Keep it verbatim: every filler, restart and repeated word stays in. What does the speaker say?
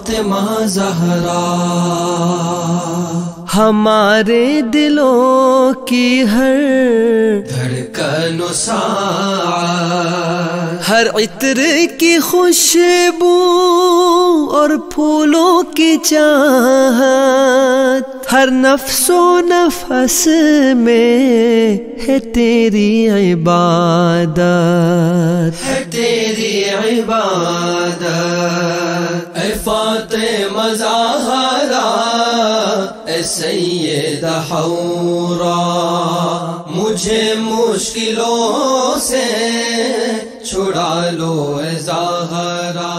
फातिमा ज़हरा। हमारे दिलों की हर धड़कनो साथ, हर इत्र की खुशबू और फूलों की चाहत, हर नफ्सो नफस में है तेरी इबादत, है तेरी इबादत। ऐ फातिमा ज़हरा, ऐ सैयदा हौरा, मुझे मुश्किलों से छुड़ा लो ऐ ज़हरा।